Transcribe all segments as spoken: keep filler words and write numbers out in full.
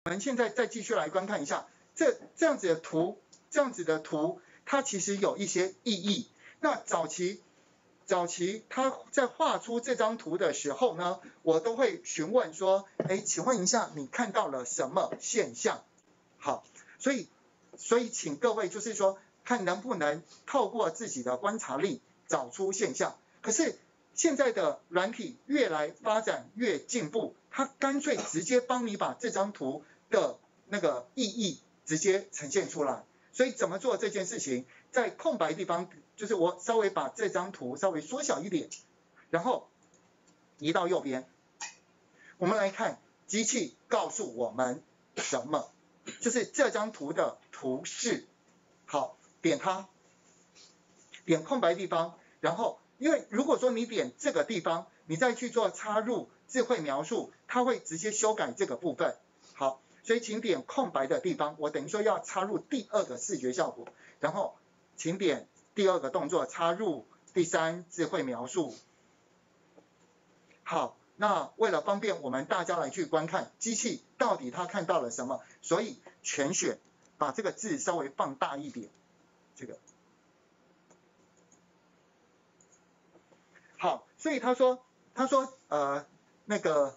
们现在再继续来观看一下，这这样子的图，这样子的图，它其实有一些意义。那早期早期他在画出这张图的时候呢，我都会询问说，哎，请问一下，你看到了什么现象？好，所以所以请各位就是说，看能不能透过自己的观察力找出现象。可是现在的软体越来发展越进步，它干脆直接帮你把这张图的那个意义直接呈现出来。所以怎么做这件事情？在空白地方，就是我稍微把这张图稍微缩小一点，然后移到右边。我们来看机器告诉我们什么，就是这张图的图示。好，点它，点空白地方，然后因为如果说你点这个地方，你再去做插入智慧描述，它会直接修改这个部分。好，所以请点空白的地方，我等于说要插入第二个视觉效果，然后请点第二个动作插入第三智慧描述。好，那为了方便我们大家来去观看机器到底它看到了什么，所以全选把这个字稍微放大一点，这个。好，所以他说他说呃那个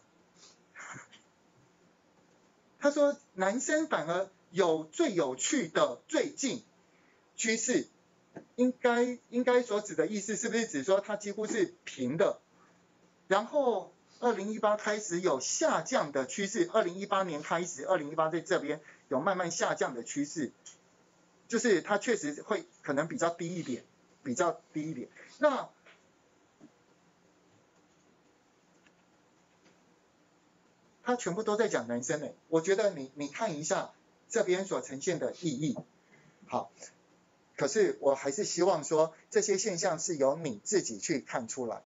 他说男生反而有最有趣的最近趋势，应该应该所指的意思是不是指说它几乎是平的，然后二零一八开始有下降的趋势，二零一八年开始，二零一八在这边有慢慢下降的趋势，就是它确实会可能比较低一点，比较低一点。那他全部都在讲男生诶，我觉得你你看一下这边所呈现的意义，好，可是我还是希望说这些现象是由你自己去看出来。